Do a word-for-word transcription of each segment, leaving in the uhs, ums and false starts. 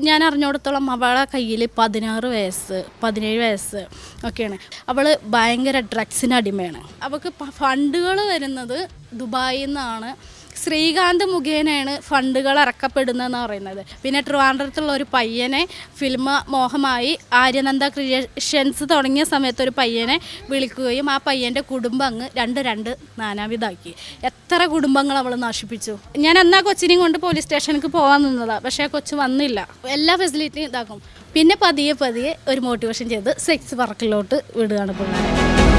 ഞാൻ അറിഞ്ഞിടത്തോളം അവളെ കയ്യിൽ പതിനാറ് വയസ്സ് പതിനേഴ് വയസ്സ് ഒക്കെയാണ്. അവൾ ഭയങ്കര ഡ്രഗ്സിന് അടിമയാണ്. അവൾക്ക് ഫണ്ടുകൾ വരുന്നത് ദുബായിൽ നിന്നാണ്. ശ്രീകാന്ത് മുഖേനയാണ് ഫണ്ടുകൾ ഇറക്കപ്പെടുന്നതെന്ന് പറയുന്നത്. പിന്നെ ട്രിവാൻഡ്രത്തുള്ള ഒരു പയ്യനെ ഫിലിം മോഹമായി ആര്യനന്ദ ക്രിയേഷൻസ് തുടങ്ങിയ സമയത്ത് ഒരു പയ്യനെ വിളിക്കുകയും ആ പയ്യൻ്റെ കുടുംബം അങ്ങ് രണ്ട് രണ്ട് നാനാവിധാക്കി. എത്ര കുടുംബങ്ങൾ അവൾ നശിപ്പിച്ചു. ഞാൻ എന്നാ കൊച്ചിനെയും കൊണ്ട് പോലീസ് സ്റ്റേഷനിലേക്ക് പോകാൻ നിന്നതാണ്. പക്ഷേ ആ കൊച്ചു വന്നില്ല. എല്ലാ ഫെസിലിറ്റിയും ഇതാക്കും. പിന്നെ പതിയെ പതിയെ ഒരു മോട്ടിവേഷൻ ചെയ്ത് സെക്സ് വർക്കിലോട്ട് വിടുകയാണ് പിള്ളേരെ.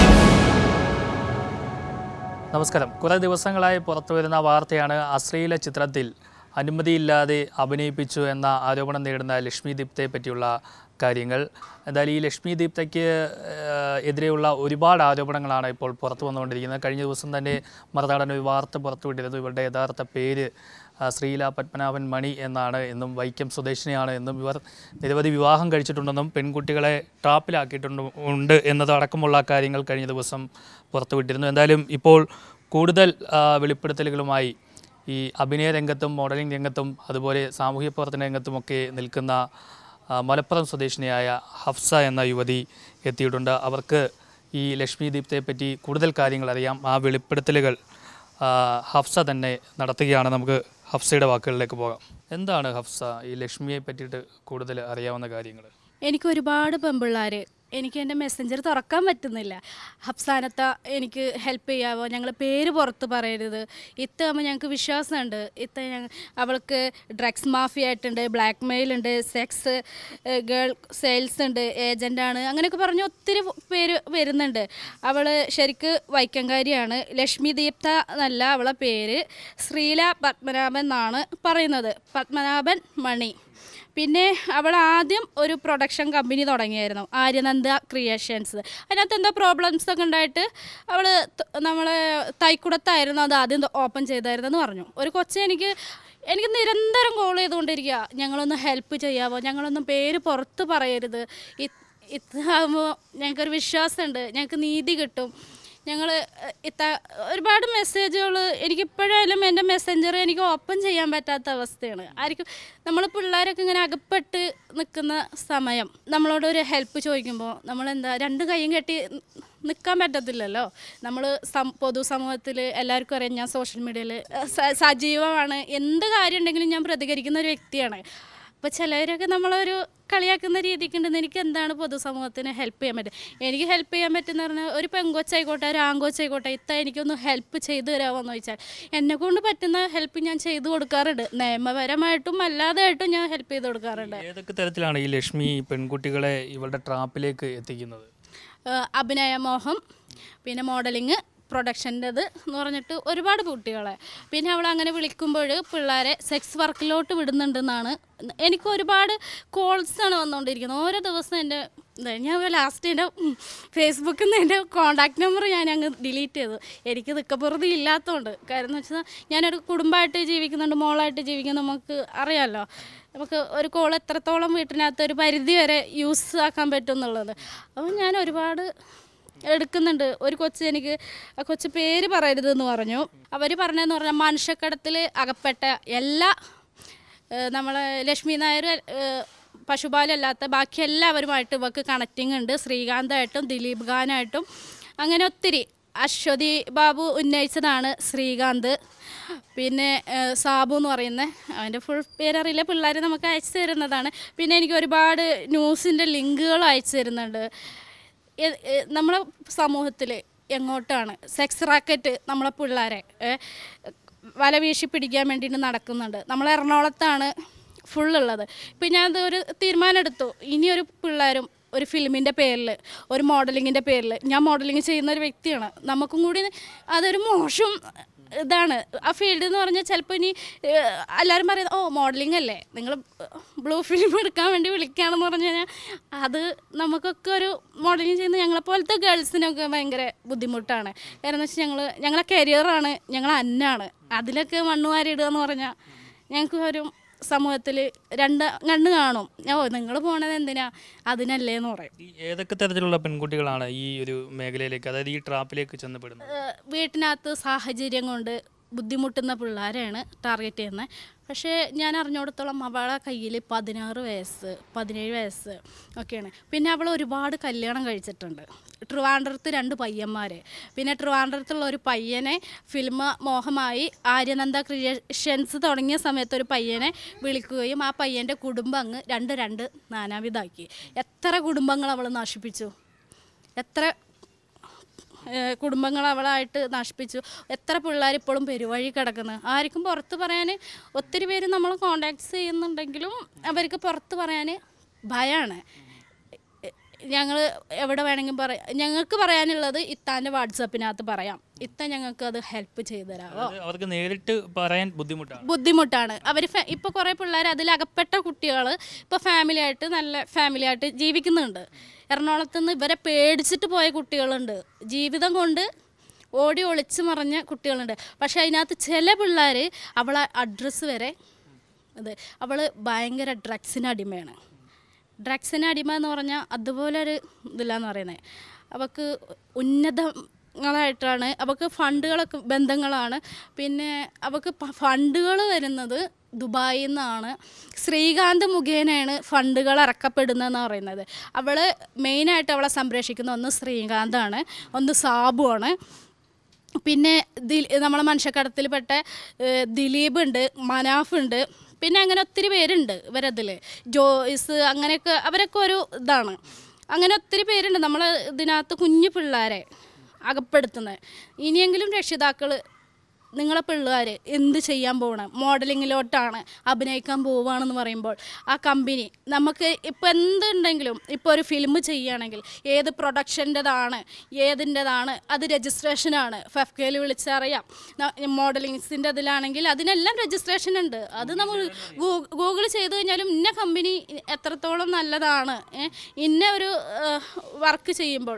നമസ്കാരം. കുറേ ദിവസങ്ങളായി പുറത്തു വരുന്ന വാർത്തയാണ് അശ്ലീല ചിത്രത്തിൽ അനുമതിയില്ലാതെ അഭിനയിപ്പിച്ചു എന്ന ആരോപണം നേരിടുന്ന ലക്ഷ്മി ദീപ്തയെ പറ്റിയുള്ള കാര്യങ്ങൾ. എന്തായാലും ഈ ലക്ഷ്മി ദീപ്തയ്ക്ക് എതിരെയുള്ള ഒരുപാട് ആരോപണങ്ങളാണ് ഇപ്പോൾ പുറത്തു വന്നുകൊണ്ടിരിക്കുന്നത്. കഴിഞ്ഞ ദിവസം തന്നെ മറുനാടൻ ഒരു വാർത്ത പുറത്തുവിട്ടിരുന്നു. ഇവരുടെ യഥാർത്ഥ പേര് ശ്രീല പത്മനാഭൻ മണി എന്നാണ് എന്നും വൈക്കം സ്വദേശിനിയാണ് എന്നും ഇവർ നിരവധി വിവാഹം കഴിച്ചിട്ടുണ്ടെന്നും പെൺകുട്ടികളെ ട്രാപ്പിലാക്കിയിട്ടുണ്ട് ഉണ്ട് എന്നതടക്കമുള്ള കാര്യങ്ങൾ കഴിഞ്ഞ ദിവസം പുറത്തുവിട്ടിരുന്നു. എന്തായാലും ഇപ്പോൾ കൂടുതൽ വെളിപ്പെടുത്തലുകളുമായി ഈ അഭിനയ രംഗത്തും മോഡലിംഗ് രംഗത്തും അതുപോലെ സാമൂഹ്യ പ്രവർത്തന രംഗത്തുമൊക്കെ നിൽക്കുന്ന മലപ്പുറം സ്വദേശിനിയായ ഹഫ്സ എന്ന യുവതി എത്തിയിട്ടുണ്ട്. അവർക്ക് ഈ ലക്ഷ്മി ദീപ്തയെ പറ്റി കൂടുതൽ കാര്യങ്ങൾ അറിയാം. ആ വെളിപ്പെടുത്തലുകൾ ഹഫ്സ തന്നെ നടത്തുകയാണ്. നമുക്ക് ഹഫ്സയുടെ വാക്കുകളിലേക്ക് പോകാം. എന്താണ് ഹഫ്സ ഈ ലക്ഷ്മിയെ പറ്റിയിട്ട് കൂടുതൽ അറിയാവുന്ന കാര്യങ്ങൾ? എനിക്ക് ഒരുപാട് പെൺപിള്ളേർ എനിക്ക് എൻ്റെ മെസ്സഞ്ചർ തുറക്കാൻ പറ്റുന്നില്ല. ഹഫ്സാനത്ത എനിക്ക് ഹെൽപ്പ് ചെയ്യാവോ, ഞങ്ങൾ പേര് പുറത്ത് പറയരുത്, ഇത്താകുമ്പോൾ ഞങ്ങൾക്ക് വിശ്വാസമുണ്ട്, ഇത്ത അവൾക്ക് ഡ്രഗ്സ് മാഫിയ ആയിട്ടുണ്ട്, ബ്ലാക്ക് മെയിൽ ഉണ്ട്, സെക്സ് ഗേൾ സെയിൽസ് ഉണ്ട്, ഏജൻ്റാണ്, അങ്ങനെയൊക്കെ പറഞ്ഞ് ഒത്തിരി പേര് വരുന്നുണ്ട്. അവൾ ശരിക്ക് വൈക്കംകാരിയാണ്. ലക്ഷ്മി ദീപ്ത എന്നല്ല അവളെ പേര്, ശ്രീല പത്മനാഭൻ എന്നാണ് പറയുന്നത്. പത്മനാഭൻ മണി. പിന്നെ അവൾ ആദ്യം ഒരു പ്രൊഡക്ഷൻ കമ്പനി തുടങ്ങിയായിരുന്നു, ആര്യനന്ദ ക്രിയേഷൻസ്. അതിനകത്ത് എന്താ പ്രോബ്ലംസ് ഒക്കെ ഉണ്ടായിട്ട് അവൾ നമ്മളെ തൈക്കുടത്തായിരുന്നു അത് ആദ്യം ഓപ്പൺ ചെയ്തായിരുന്നെന്ന് പറഞ്ഞു. ഒരു കൊച്ചെ എനിക്ക് എനിക്ക് നിരന്തരം കോൾ ചെയ്തുകൊണ്ടിരിക്കുക, ഞങ്ങളൊന്ന് ഹെൽപ്പ് ചെയ്യാമോ, ഞങ്ങളൊന്നും പേര് പുറത്ത് പറയരുത്, ഇതാകുമ്പോൾ ഞങ്ങൾക്കൊരു വിശ്വാസമുണ്ട്, ഞങ്ങൾക്ക് നീതി കിട്ടും, ഞങ്ങൾ ഇത്ത ഒരുപാട് മെസ്സേജുകൾ എനിക്കിപ്പോഴായാലും എൻ്റെ മെസ്സഞ്ചർ എനിക്ക് ഓപ്പൺ ചെയ്യാൻ പറ്റാത്ത അവസ്ഥയാണ്. ആയിരിക്കും നമ്മൾ പിള്ളേരൊക്കെ ഇങ്ങനെ അകപ്പെട്ട് നിൽക്കുന്ന സമയം നമ്മളോട് ഒരു ഹെൽപ്പ് ചോദിക്കുമ്പോൾ നമ്മളെന്താ രണ്ട് കൈയും കെട്ടി നിൽക്കാൻ പറ്റത്തില്ലല്ലോ. നമ്മൾ സം പൊതുസമൂഹത്തിൽ എല്ലാവർക്കും അറിയാം ഞാൻ സോഷ്യൽ മീഡിയയിൽ സജീവമാണ്. എന്ത് കാര്യം ഉണ്ടെങ്കിലും ഞാൻ പ്രതികരിക്കുന്ന ഒരു വ്യക്തിയാണ്. അപ്പോൾ ചിലവരൊക്കെ നമ്മളൊരു കളിയാക്കുന്ന രീതിക്കുണ്ടെന്ന് എനിക്ക് എന്താണ് പൊതുസമൂഹത്തിന് ഹെൽപ്പ് ചെയ്യാൻ പറ്റും. എനിക്ക് ഹെൽപ്പ് ചെയ്യാൻ പറ്റുന്ന പറഞ്ഞാൽ ഒരു പെങ്കൊച്ചായിക്കോട്ടെ ഒരു ആങ്കൊച്ചായിക്കോട്ടെ ഇത്ത എനിക്കൊന്ന് ഹെൽപ്പ് ചെയ്തു തരാമോ എന്ന് ചോദിച്ചാൽ എന്നെക്കൊണ്ട് പറ്റുന്ന ഹെൽപ്പ് ഞാൻ ചെയ്തു കൊടുക്കാറുണ്ട്. നിയമപരമായിട്ടും അല്ലാതെയായിട്ടും ഞാൻ ഹെൽപ്പ് ചെയ്ത് കൊടുക്കാറുണ്ട്. ഏതൊക്കെ തരത്തിലാണ് ഈ ലക്ഷ്മി പെൺകുട്ടികളെ ഇവളുടെ ട്രാപ്പിലേക്ക് എത്തിക്കുന്നത്? അഭിനയ മോഹം, പിന്നെ മോഡലിങ്, പ്രൊഡക്ഷൻ്റെത് എന്ന് പറഞ്ഞിട്ട് ഒരുപാട് കുട്ടികളെ. പിന്നെ അവൾ അങ്ങനെ വിളിക്കുമ്പോൾ പിള്ളേരെ സെക്സ് വർക്കിലോട്ട് വിടുന്നുണ്ടെന്നാണ് എനിക്ക് ഒരുപാട് കോൾസാണ് വന്നുകൊണ്ടിരിക്കുന്നത് ഓരോ ദിവസം. എൻ്റെ ഞാൻ ലാസ്റ്റ് എൻ്റെ ഫേസ്ബുക്കിൽ നിന്ന് എൻ്റെ കോൺടാക്റ്റ് നമ്പർ ഞാൻ അങ്ങ് ഡിലീറ്റ് ചെയ്തു. എനിക്ക് നിൽക്കപ്പുറതി ഇല്ലാത്തതുകൊണ്ട്. കാര്യം എന്ന് വെച്ചാൽ ഞാനൊരു കുടുംബമായിട്ട് ജീവിക്കുന്നുണ്ട്, മോളായിട്ട് ജീവിക്കുന്ന നമുക്ക് അറിയാമല്ലോ. നമുക്ക് ഒരു കോൾ എത്രത്തോളം വീട്ടിനകത്ത് ഒരു പരിധി വരെ യൂസ് ആക്കാൻ പറ്റും എന്നുള്ളത്. അപ്പോൾ ഞാൻ ഒരുപാട് എടുക്കുന്നുണ്ട്. ഒരു കൊച്ച് എനിക്ക് ആ കൊച്ച് പേര് പറയരുതെന്ന് പറഞ്ഞു. അവർ പറഞ്ഞതെന്ന് പറഞ്ഞാൽ മനുഷ്യക്കടത്തിൽ അകപ്പെട്ട എല്ലാ നമ്മളെ ലക്ഷ്മി നായർ പശുപാലല്ലാത്ത ബാക്കി എല്ലാവരുമായിട്ട് ഇവർക്ക് കണക്റ്റിംഗ് ഉണ്ട്. ശ്രീകാന്തായിട്ടും ദിലീപ് ഖാനായിട്ടും അങ്ങനെ ഒത്തിരി. അശ്വതി ബാബു ഉന്നയിച്ചതാണ് ശ്രീകാന്ത്. പിന്നെ സാബു എന്ന് പറയുന്ന അവൻ്റെ ഫുൾ പേരറിയില്ല, പിള്ളേർ നമുക്ക് അയച്ചു തരുന്നതാണ്. പിന്നെ എനിക്ക് ഒരുപാട് ന്യൂസിൻ്റെ ലിങ്കുകൾ അയച്ചു തരുന്നുണ്ട്. നമ്മളെ സമൂഹത്തിൽ എങ്ങോട്ടാണ് സെക്സ് റാക്കറ്റ് നമ്മളെ പിള്ളേരെ വല വീശി പിടിക്കാൻ വേണ്ടിയിട്ട് നടക്കുന്നുണ്ട്. നമ്മൾ എറണാകുളത്താണ് ഫുള്ളുള്ളത്. ഇപ്പം ഞാനത് ഒരു തീരുമാനം എടുത്തു, ഇനിയൊരു പിള്ളേരും ഒരു ഫിലിമിൻ്റെ പേരിൽ ഒരു മോഡലിങ്ങിൻ്റെ പേരിൽ, ഞാൻ മോഡലിങ് ചെയ്യുന്ന ഒരു വ്യക്തിയാണ്, നമുക്കും കൂടി അതൊരു മോശം ഇതാണ്. ആ ഫീൽഡ് എന്ന് പറഞ്ഞാൽ ചിലപ്പോൾ ഇനി എല്ലാവരും പറയുന്നത് ഓ മോഡലിംഗ് അല്ലേ നിങ്ങൾ ബ്ലൂ ഫിലിം എടുക്കാൻ വേണ്ടി വിളിക്കുകയാണെന്ന് പറഞ്ഞു കഴിഞ്ഞാൽ അത് നമുക്കൊക്കെ ഒരു മോഡലിംഗ് ചെയ്യുന്ന ഞങ്ങളെപ്പോലത്തെ ഗേൾസിനൊക്കെ ഭയങ്കര ബുദ്ധിമുട്ടാണ്. കാരണം എന്ന് വെച്ചാൽ ഞങ്ങൾ ഞങ്ങളെ കരിയറാണ്, ഞങ്ങൾ അന്നാണ്, അതിലൊക്കെ മണ്ണുവാരിടുക എന്ന് പറഞ്ഞാൽ ഞങ്ങൾക്ക് ഒരു സമൂഹത്തിൽ രണ്ട് കണ്ണ് കാണും. ഓ നിങ്ങൾ പോണത് എന്തിനാ, അതിനല്ലേ എന്ന് പറയും. ഏതൊക്കെ തരത്തിലുള്ള പെൺകുട്ടികളാണ് ഈ ഒരു മേഖലയിലേക്ക്, അതായത് ഈ ട്രാപ്പിലേക്ക് ചെന്നപ്പെടുന്നത്? വീട്ടിനകത്ത് സാഹചര്യം കൊണ്ട് ബുദ്ധിമുട്ടുന്ന പിള്ളേരെയാണ് ടാർഗറ്റ് ചെയ്യുന്നത്. പക്ഷേ ഞാൻ അറിഞ്ഞിടത്തോളം അവളെ കയ്യിൽ പതിനാറ് വയസ്സ് പതിനേഴ് വയസ്സ് ഒക്കെയാണ്. പിന്നെ അവൾ ഒരുപാട് കല്യാണം കഴിച്ചിട്ടുണ്ട്. ട്രിവാൻഡ്രത്ത് രണ്ട് പയ്യന്മാർ, പിന്നെ ട്രിവാൻഡ്രത്തുള്ള ഒരു പയ്യനെ ഫിലിം മോഹമായി ആര്യനന്ദ ക്രിയേഷൻസ് തുടങ്ങിയ സമയത്ത് ഒരു പയ്യനെ വിളിക്കുകയും ആ പയ്യൻ്റെ കുടുംബം അങ്ങ് രണ്ട് രണ്ട് നാനാവിധാക്കി. എത്ര കുടുംബങ്ങൾ അവൾ നശിപ്പിച്ചു, എത്ര കുടുംബങ്ങൾ അവളായിട്ട് നശിപ്പിച്ചു. എത്ര പിള്ളേർ ഇപ്പോഴും പെരുവഴി കിടക്കുന്നത്. ആർക്കും പുറത്ത് പറയാൻ ഒത്തിരി പേര് നമ്മൾ കോണ്ടാക്ട്സ് ചെയ്യുന്നുണ്ടെങ്കിലും അവർക്ക് പുറത്ത് പറയാൻ ഭയമാണ്. ഞങ്ങൾ എവിടെ വേണമെങ്കിലും പറയാം. ഞങ്ങൾക്ക് പറയാനുള്ളത് ഇത്താൻ്റെ വാട്സപ്പിനകത്ത് പറയാം. ഇത്ത ഞങ്ങൾക്ക് അത് ഹെൽപ്പ് ചെയ്തു തരാമോ? അവർക്ക് നേരിട്ട് പറയാൻ ബുദ്ധിമുട്ടാണ് ബുദ്ധിമുട്ടാണ് അവർ ഇപ്പോൾ കുറേ പിള്ളേർ അതിലകപ്പെട്ട കുട്ടികൾ ഇപ്പോൾ ഫാമിലി ആയിട്ട് നല്ല ഫാമിലി ആയിട്ട് ജീവിക്കുന്നുണ്ട്. എറണാകുളത്ത് നിന്ന് ഇവരെ പേടിച്ചിട്ട് പോയ കുട്ടികളുണ്ട്. ജീവിതം കൊണ്ട് ഓടി ഒളിച്ച് മറിഞ്ഞ കുട്ടികളുണ്ട്. പക്ഷേ അതിനകത്ത് ചില പിള്ളേർ അവളെ അഡ്രസ്സ് വരെ അത് അവൾ ഭയങ്കര ഡ്രഗ്സിന് അടിമയാണ്. ഡ്രഗ്സിന് അടിമ എന്ന് പറഞ്ഞാൽ അതുപോലൊരു ഇതില്ലാന്ന് പറയുന്നത്. അവൾക്ക് ഉന്നതങ്ങളായിട്ടാണ്, അവൾക്ക് ഫണ്ടുകളൊക്കെ ബന്ധങ്ങളാണ്. പിന്നെ അവൾക്ക് ഫണ്ടുകൾ വരുന്നത് ദുബായിൽ നിന്നാണ്. ശ്രീകാന്ത് മുഖേനയാണ് ഫണ്ടുകൾ ഇറക്കപ്പെടുന്നതെന്ന് പറയുന്നത്. അവൾ മെയിനായിട്ട് അവളെ സംരക്ഷിക്കുന്ന ഒന്ന് ശ്രീകാന്താണ്, ഒന്ന് സാബുവാണ്. പിന്നെ ദിൽ നമ്മളെ മനുഷ്യക്കടത്തിൽപ്പെട്ട ദിലീപ് ഉണ്ട്, മനാഫ് ഉണ്ട്, പിന്നെ അങ്ങനെ ഒത്തിരി പേരുണ്ട് ഇവരതിൽ. ജോയ്സ് അങ്ങനെയൊക്കെ അവരൊക്കെ ഒരു ഇതാണ്. അങ്ങനെ ഒത്തിരി പേരുണ്ട് നമ്മൾ ഇതിനകത്ത് കുഞ്ഞു പിള്ളേരെ അകപ്പെടുത്തുന്നത്. ഇനിയെങ്കിലും രക്ഷിതാക്കൾ നിങ്ങളെ പിള്ളേർ എന്ത് ചെയ്യാൻ പോകണം, മോഡലിങ്ങിലോട്ടാണ് അഭിനയിക്കാൻ പോവുകയാണെന്ന് പറയുമ്പോൾ ആ കമ്പനി നമുക്ക് ഇപ്പോൾ എന്തുണ്ടെങ്കിലും ഇപ്പോൾ ഒരു ഫിലിം ചെയ്യുകയാണെങ്കിൽ ഏത് പ്രൊഡക്ഷൻ്റെതാണ് ഏതിൻ്റെതാണ് അത് രജിസ്ട്രേഷനാണ്. ഫെഫ് കെയിൽ വിളിച്ചറിയാം. മോഡലിങ്സിൻ്റെ അതിലാണെങ്കിൽ അതിനെല്ലാം രജിസ്ട്രേഷൻ ഉണ്ട്. അത് നമ്മൾ ഗൂഗിൾ ചെയ്ത് കഴിഞ്ഞാലും ഇന്ന കമ്പനി എത്രത്തോളം നല്ലതാണ്, ഇന്ന ഒരു വർക്ക് ചെയ്യുമ്പോൾ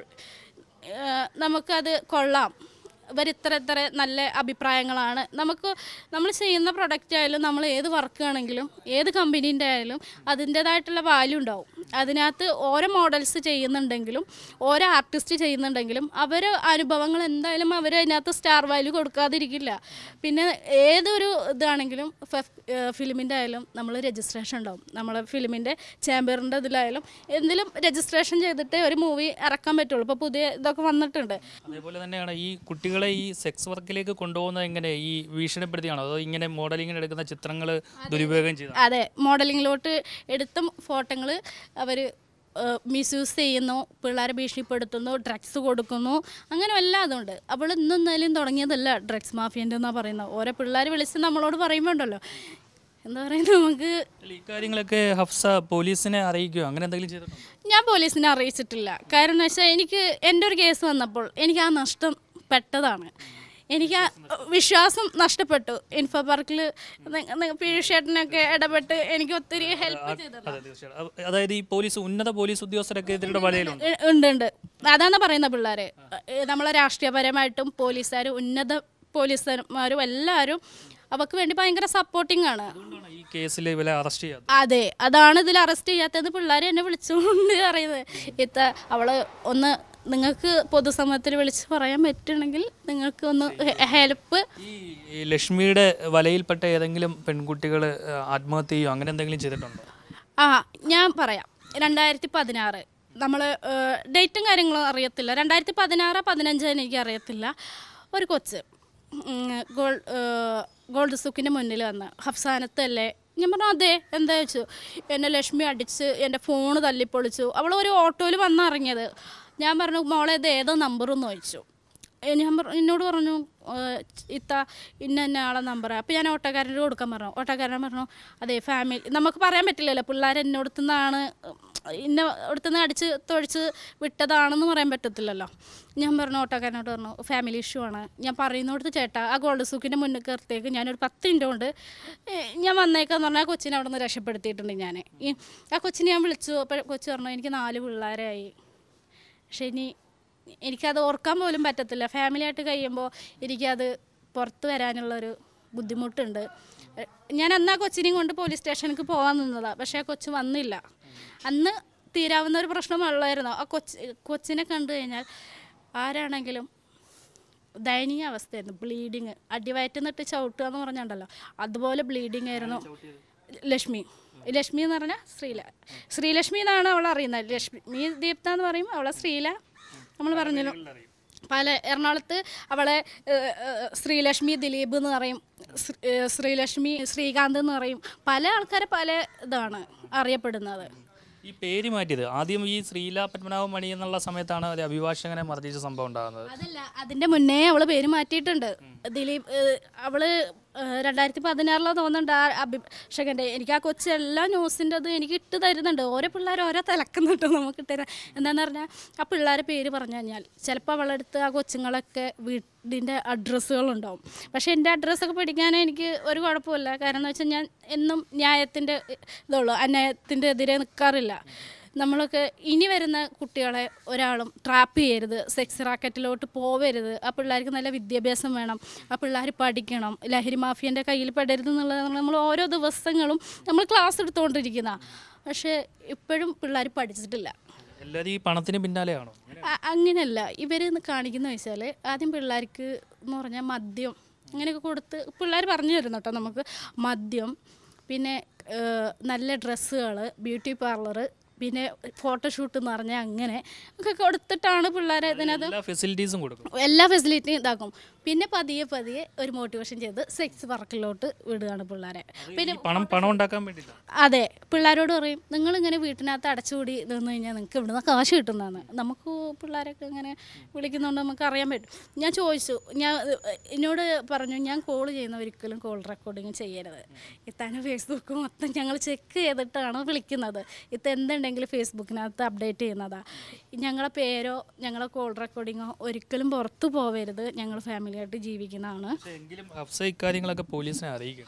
നമുക്കത് കൊള്ളാം, ഇവർ ഇത്ര ഇത്ര നല്ല അഭിപ്രായങ്ങളാണ്. നമുക്ക് നമ്മൾ ചെയ്യുന്ന പ്രൊഡക്റ്റ് ആയാലും നമ്മൾ ഏത് വർക്കാണെങ്കിലും ഏത് കമ്പനീൻ്റെ ആയാലും അതിൻ്റേതായിട്ടുള്ള വാല്യൂ ഉണ്ടാവും. അതിനകത്ത് ഓരോ മോഡൽസ് ചെയ്യുന്നുണ്ടെങ്കിലും ഓരോ ആർട്ടിസ്റ്റ് ചെയ്യുന്നുണ്ടെങ്കിലും അവർ അനുഭവങ്ങൾ എന്തായാലും അവർ അതിനകത്ത് സ്റ്റാർ വാല്യൂ കൊടുക്കാതിരിക്കില്ല. പിന്നെ ഏതൊരു ഇതാണെങ്കിലും ഫിലിമിൻ്റെ ആയാലും നമ്മൾ രജിസ്ട്രേഷൻ ഉണ്ടാവും. നമ്മളെ ഫിലിമിൻ്റെ ചേംബറിൻ്റെ ഇതിലായാലും എന്തെങ്കിലും രജിസ്ട്രേഷൻ ചെയ്തിട്ട് ഒരു മൂവി ഇറക്കാൻ പറ്റുള്ളൂ. ഇപ്പോൾ പുതിയ ഇതൊക്കെ വന്നിട്ടുണ്ട്. അതേപോലെ തന്നെയാണ് ഈ കുട്ടികളെ ഈ സെക്സ് വർക്കിലേക്ക് കൊണ്ടുപോകുന്നത് എങ്ങനെ ഈ ഭീഷണിപ്പെടുത്തിയാണോ അതോ ഇങ്ങനെ മോഡലിങ്ങിന് എടുക്കുന്ന ചിത്രങ്ങൾ ദുരുപയോഗം ചെയ്തു? അതെ, മോഡലിങ്ങിലോട്ട് എടുത്ത ഫോട്ടോകൾ അവർ മിസ്യൂസ് ചെയ്യുന്നു, പിള്ളേരെ ഭീഷണിപ്പെടുത്തുന്നു, ഡ്രഗ്സ് കൊടുക്കുന്നു, അങ്ങനെ എല്ലാം അതുണ്ട്. അവൾ ഇന്നൊന്നാലും തുടങ്ങിയതല്ല ഡ്രഗ്സ് മാഫിയൻ്റെ എന്നാണ് പറയുന്നത്. ഓരോ പിള്ളേർ വിളിച്ച് നമ്മളോട് പറയുമ്പോൾ ഉണ്ടല്ലോ എന്താ പറയുന്നത്, നമുക്ക് ഈ കാര്യങ്ങളൊക്കെ ഹഫ്സ പോലീസിനെ അറിയിക്കുകയോ അങ്ങനെ എന്തെങ്കിലും ചെയ്തിട്ടുണ്ടോ? ഞാൻ പോലീസിനെ അറിയിച്ചിട്ടില്ല. കാരണം എന്ന് വെച്ചാൽ എനിക്ക് എൻ്റെ ഒരു കേസ് വന്നപ്പോൾ എനിക്ക് ആ നഷ്ടം പെട്ടതാണ്. എനിക്ക് ആ വിശ്വാസം നഷ്ടപ്പെട്ടു. ഇൻഫോ പാർക്കിൽ പീഴുഷേട്ടനൊക്കെ ഇടപെട്ട് എനിക്ക് ഒത്തിരി ഹെൽപ്പ് ചെയ്തിട്ടുണ്ട്. അതായത് ഈ പോലീസ് ഉന്നത പോലീസ് ഉദ്യോഗസ്ഥരൊക്കെ ഇതിന്റെ വലയിലുണ്ട്. ഉണ്ട് ഉണ്ട് അതാണ് പറയുന്ന പിള്ളേരെ. നമ്മളെ രാഷ്ട്രീയപരമായിട്ടും പോലീസുകാരും ഉന്നത പോലീസുകാരും എല്ലാവരും അവർക്ക് വേണ്ടി ഭയങ്കര സപ്പോർട്ടിങ് ആണ്. ഈ കേസിൽ ഇവരെ അറസ്റ്റ് ചെയ്യാത്തത്. അതെ, അതാണ് ഇതിൽ അറസ്റ്റ് ചെയ്യാത്തത്. പിള്ളേർ എന്നെ വിളിച്ചുകൊണ്ട് അറിയുന്നത് ഇത്ത അവള് ഒന്ന് നിങ്ങൾക്ക് പൊതുസമൂഹത്തിൽ വിളിച്ച് പറയാൻ പറ്റുകയാണെങ്കിൽ നിങ്ങൾക്ക് ഒന്ന് ഹെൽപ്പ്. ഈ ലക്ഷ്മിയുടെ വലയിൽപ്പെട്ട ഏതെങ്കിലും പെൺകുട്ടികൾ ആത്മഹത്യ ചെയ്യോ അങ്ങനെ എന്തെങ്കിലും ചെയ്തിട്ടുണ്ടോ? ആ, ഞാൻ പറയാം. രണ്ടായിരത്തി പതിനാറ് നമ്മൾ ഡേറ്റും കാര്യങ്ങളും അറിയത്തില്ല. രണ്ടായിരത്തി പതിനാറ് പതിനഞ്ച് എനിക്ക് അറിയത്തില്ല. ഒരു കൊച്ച് ഗോൾഡ് ഗോൾഡ് സൂക്കിൻ്റെ മുന്നിൽ വന്ന് ഹഫ്സാനത്തല്ലേ? ഞാൻ പറഞ്ഞു അതെ. എന്താ വെച്ചു, എന്നെ ലക്ഷ്മി അടിച്ച് എൻ്റെ ഫോണ് തല്ലിപ്പൊളിച്ചു. അവൾ ഒരു ഓട്ടോയിൽ വന്നിറങ്ങിയത്. ഞാൻ പറഞ്ഞു മോളെ ഇത് ഏതോ നമ്പറെന്ന് ചോദിച്ചു. ഞാൻ പറഞ്ഞു എന്നോട് പറഞ്ഞു ഇത്ത ഇന്ന എന്നെ ആളെ നമ്പറാണ്. അപ്പോൾ ഞാൻ ഓട്ടോക്കാരനോട് കൊടുക്കാൻ പറഞ്ഞു. ഓട്ടോക്കാരൻ പറഞ്ഞു അതെ ഫാമിലി നമുക്ക് പറയാൻ പറ്റില്ലല്ലോ, പിള്ളേർ എന്നോടത്തു നിന്നാണ് ഇന്ന അടുത്തു നിന്ന് അടിച്ച് തൊഴിച്ച് വിട്ടതാണെന്ന് പറയാൻ പറ്റത്തില്ലല്ലോ. ഞാൻ പറഞ്ഞു ഓട്ടോക്കാരനോട് പറഞ്ഞു ഫാമിലി ഇഷ്യൂ ആണ്. ഞാൻ പറയുന്നിടത്ത് ചേട്ടാ ആ ഗോൾഡ് സൂക്കിൻ്റെ മുന്നിൽ കയറത്തേക്ക് ഞാനൊരു പത്ത് മിനിറ്റ് കൊണ്ട് ഞാൻ വന്നേക്കാന്ന് പറഞ്ഞാൽ ആ കൊച്ചിനെ അവിടെ നിന്ന് രക്ഷപ്പെടുത്തിയിട്ടുണ്ട്. ഞാൻ ഈ ആ കൊച്ചിനെ ഞാൻ വിളിച്ചു. അപ്പോൾ കൊച്ചു പറഞ്ഞു എനിക്ക് നാല് പിള്ളേരായി. പക്ഷേ ഇനി എനിക്കത് ഓർക്കാൻ പോലും പറ്റത്തില്ല. ഫാമിലി ആയിട്ട് കഴിയുമ്പോൾ എനിക്കത് പുറത്ത് വരാനുള്ളൊരു ബുദ്ധിമുട്ടുണ്ട്. ഞാൻ അന്ന് ആ കൊച്ചിനെയും കൊണ്ട് പോലീസ് സ്റ്റേഷനിലേക്ക് പോകാൻ നിന്നതാണ്. പക്ഷേ ആ കൊച്ചു വന്നില്ല. അന്ന് തീരാവുന്ന ഒരു പ്രശ്നമുള്ളായിരുന്നു. ആ കൊച്ച് കൊച്ചിനെ കണ്ടു കഴിഞ്ഞാൽ ആരാണെങ്കിലും ദയനീയ അവസ്ഥയായിരുന്നു. ബ്ലീഡിങ്, അടിവയറ്റുന്നിട്ട് ചവിട്ടുക എന്ന് പറഞ്ഞുണ്ടല്ലോ, അതുപോലെ ബ്ലീഡിങ് ആയിരുന്നു. ലക്ഷ്മി ലക്ഷ്മി എന്ന് പറഞ്ഞാൽ ശ്രീല ശ്രീലക്ഷ്മി എന്നാണ് അവൾ അറിയുന്നത്. ലക്ഷ്മി ദീപ്ത എന്ന് പറയും, അവളെ ശ്രീല നമ്മൾ പറഞ്ഞല്ലോ. പല എറണാകുളത്ത് അവളെ ശ്രീലക്ഷ്മി ദിലീപ് എന്ന് പറയും, ശ്രീലക്ഷ്മി ശ്രീകാന്ത് എന്ന് പറയും. പല ആൾക്കാരെ പല ഇതാണ് അറിയപ്പെടുന്നത്. ഈ പേര് മാറ്റിയത് ആദ്യം ഈ ശ്രീല പത്മനാഭ മണി എന്നുള്ള സമയത്താണ് ഒരു അഭിഭാഷകനെ മർദ്ദിച്ച സംഭവം ഉണ്ടാകുന്നത്. അതല്ല, അതിന്റെ മുന്നേ അവള് പേര് മാറ്റിയിട്ടുണ്ട്. ദിലീപ് അവള് രണ്ടായിരത്തി പതിനാറിലോ തോന്നുന്നുണ്ട് ആ അഭിഭാഷകന്റെ. എനിക്ക് ആ കൊച്ചെല്ലാം ന്യൂസിൻ്റെ അത് എനിക്ക് ഇട്ട് തരുന്നുണ്ട്. ഓരോ പിള്ളേർ ഓരോ തിലക്കുന്നുണ്ട് നമുക്ക് ഇട്ടുതരാൻ. എന്താണെന്ന് പറഞ്ഞാൽ ആ പിള്ളേരെ പേര് പറഞ്ഞു കഴിഞ്ഞാൽ ചിലപ്പോൾ അവളെടുത്ത് ആ കൊച്ചുങ്ങളൊക്കെ വീടിൻ്റെ അഡ്രസ്സുകളുണ്ടാവും. പക്ഷേ എൻ്റെ അഡ്രസ്സൊക്കെ പഠിക്കാൻ എനിക്ക് ഒരു കുഴപ്പമില്ല. കാരണം എന്ന് വെച്ചാൽ ഞാൻ എന്നും ന്യായത്തിൻ്റെ ഇതുള്ളൂ, അന്യായത്തിൻ്റെ എതിരെ നിൽക്കാറില്ല. നമ്മളൊക്കെ ഇനി വരുന്ന കുട്ടികളെ ഒരാളും ട്രാപ്പ് ചെയ്യരുത്, സെക്സ് റാക്കറ്റിലോട്ട് പോവരുത്. ആ പിള്ളേർക്ക് നല്ല വിദ്യാഭ്യാസം വേണം, ആ പിള്ളേർ പഠിക്കണം, ലഹരി മാഫിയൻ്റെ കയ്യിൽ പെടരുത് എന്നുള്ളത് നമ്മൾ ഓരോ ദിവസങ്ങളും നമ്മൾ ക്ലാസ് എടുത്തുകൊണ്ടിരിക്കുന്ന. പക്ഷേ ഇപ്പോഴും പിള്ളേർ പഠിച്ചിട്ടില്ല. എല്ലാവരും ഈ പണത്തിന് പിന്നാലെയാണോ? അങ്ങനെയല്ല ഇവർ കാണിക്കുന്ന വെച്ചാൽ ആദ്യം പിള്ളേർക്ക് എന്ന് പറഞ്ഞാൽ മദ്യം അങ്ങനെയൊക്കെ കൊടുത്ത് പിള്ളേർ പറഞ്ഞു തരുന്നു കേട്ടോ നമുക്ക്. മദ്യം, പിന്നെ നല്ല ഡ്രസ്സുകൾ, ബ്യൂട്ടി പാർലർ, പിന്നെ ഫോട്ടോഷൂട്ട് എന്ന് പറഞ്ഞാൽ അങ്ങനെ ഒക്കെ കൊടുത്തിട്ടാണ് പിള്ളേരെ ഇതിനകത്ത് എല്ലാ ഫെസിലിറ്റീസും കൊടുക്കും, എല്ലാ ഫെസിലിറ്റിയും ഇതാക്കും. പിന്നെ പതിയെ പതിയെ ഒരു മോട്ടിവേഷൻ ചെയ്ത് സെക്സ് വർക്കിലോട്ട് വിടുകയാണ് പിള്ളേരെ. പിന്നെ പണം പണം ഉണ്ടാക്കാൻ വേണ്ടിയില്ല. അതെ, പിള്ളേരോട് പറയും നിങ്ങളിങ്ങനെ വീട്ടിനകത്ത് അടച്ചുകൂടി നിന്ന് കഴിഞ്ഞാൽ നിങ്ങൾക്ക് ഇവിടുന്ന് കാശ് കിട്ടുന്നതാണ്. നമുക്ക് പിള്ളേരൊക്കെ ഇങ്ങനെ വിളിക്കുന്നതുകൊണ്ട് നമുക്ക് അറിയാൻ പറ്റും. ഞാൻ ചോദിച്ചു, ഞാൻ എന്നോട് പറഞ്ഞു ഞാൻ കോൾ ചെയ്യുന്ന ഒരിക്കലും കോൾ റെക്കോർഡിങ് ചെയ്യരുത്. ഇത്തന്നെ ഫേസ്ബുക്ക് മൊത്തം ഞങ്ങൾ ചെക്ക് ചെയ്തിട്ടാണ് വിളിക്കുന്നത്. ഇത് എന്തുണ്ടെങ്കിലും ഫേസ്ബുക്കിനകത്ത് അപ്ഡേറ്റ് ചെയ്യുന്നതാണ്. ഞങ്ങളെ പേരോ ഞങ്ങളെ കോൾ റെക്കോർഡിങ്ങോ ഒരിക്കലും പുറത്തു പോവരുത്. ഞങ്ങൾ ഫാമിലി ആയിട്ട് ജീവിക്കുന്നതാണ്. ഇക്കാര്യങ്ങളൊക്കെ പോലീസിനെ അറിയിക്കും.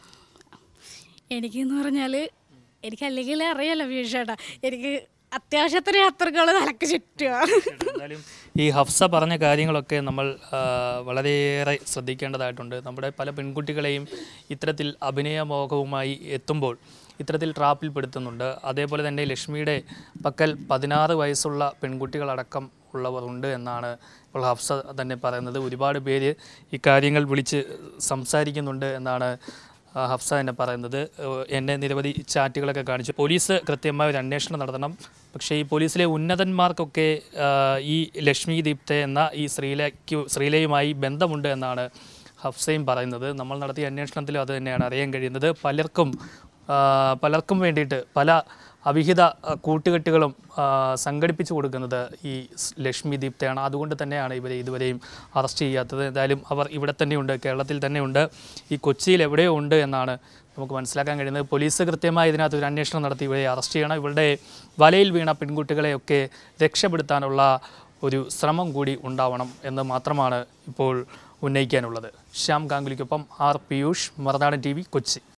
എനിക്കെന്ന് പറഞ്ഞാൽ എനിക്ക് അല്ലെങ്കിൽ അറിയാലോ വീഴ്ചേട്ടാ, എനിക്ക് അത്യാവശ്യത്തിന് യാത്രകൾ തലക്ക് ചുറ്റുക. എന്തായാലും ഈ ഹഫ്സ പറഞ്ഞ കാര്യങ്ങളൊക്കെ നമ്മൾ വളരെയേറെ ശ്രദ്ധിക്കേണ്ടതായിട്ടുണ്ട്. നമ്മുടെ പല പെൺകുട്ടികളെയും ഇത്തരത്തിൽ അഭിനയമോഹവുമായി എത്തുമ്പോൾ ഇത്തരത്തിൽ ട്രാപ്പിൽ പെടുത്തുന്നുണ്ട്. അതേപോലെ തന്നെ ലക്ഷ്മിയുടെ പക്കൽ പതിനാറ് വയസ്സുള്ള പെൺകുട്ടികളടക്കം ഉള്ളവർ ഉണ്ട് എന്നാണ് ഇപ്പോൾ ഹഫ്സ തന്നെ പറയുന്നത്. ഒരുപാട് പേര് ഈ കാര്യങ്ങൾ വിളിച്ച് സംസാരിക്കുന്നുണ്ട് എന്നാണ് ഹഫ്സ തന്നെ പറയുന്നത്. എന്നെ നിരവധി ചാറ്റുകളൊക്കെ കാണിച്ചു. പോലീസ് കൃത്യമായ ഒരു അന്വേഷണം നടത്തണം. പക്ഷേ ഈ പോലീസിലെ ഉന്നതന്മാർക്കൊക്കെ ഈ ലക്ഷ്മി ദീപ്ത എന്ന ഈ ശ്രീലയ്ക്ക് ശ്രീലയുമായി ബന്ധമുണ്ട് എന്നാണ് ഹഫ്സയും പറയുന്നത്. നമ്മൾ നടത്തിയ അന്വേഷണത്തിലും അത് തന്നെയാണ് അറിയാൻ കഴിയുന്നത്. പലർക്കും പലർക്കും വേണ്ടിയിട്ട് പല അവിഹിത കൂട്ടുകെട്ടുകളും സംഘടിപ്പിച്ചു കൊടുക്കുന്നത് ഈ ലക്ഷ്മി ദീപ്തയാണ്. അതുകൊണ്ട് തന്നെയാണ് ഇവരെ ഇതുവരെയും അറസ്റ്റ് ചെയ്യാത്തത്. എന്തായാലും അവർ ഇവിടെ തന്നെയുണ്ട്, കേരളത്തിൽ തന്നെയുണ്ട്, ഈ കൊച്ചിയിൽ എവിടെയോ ഉണ്ട് എന്നാണ് നമുക്ക് മനസ്സിലാക്കാൻ കഴിയുന്നത്. പോലീസ് കൃത്യമായി ഇതിനകത്ത് ഒരു അന്വേഷണം നടത്തി ഇവരെ അറസ്റ്റ് ചെയ്യണം. ഇവരുടെ വലയിൽ വീണ പെൺകുട്ടികളെയൊക്കെ രക്ഷപ്പെടുത്താനുള്ള ഒരു ശ്രമം കൂടി ഉണ്ടാവണം എന്ന് മാത്രമാണ് ഇപ്പോൾ ഉന്നയിക്കാനുള്ളത്. ശ്യാം ഗാംഗുലിക്കൊപ്പം R Piyush, Marunadan T V, Kochi.